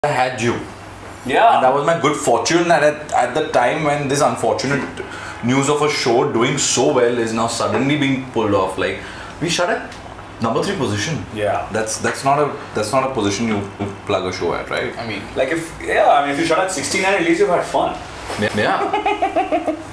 I had you. Yeah. And that was my good fortune that at the time when this unfortunate news of a show doing so well is now suddenly being pulled off. Like, we shot at number 3 position. Yeah. That's not a position you plug a show at, right? I mean, if you shot at 69, at least you've had fun. Yeah.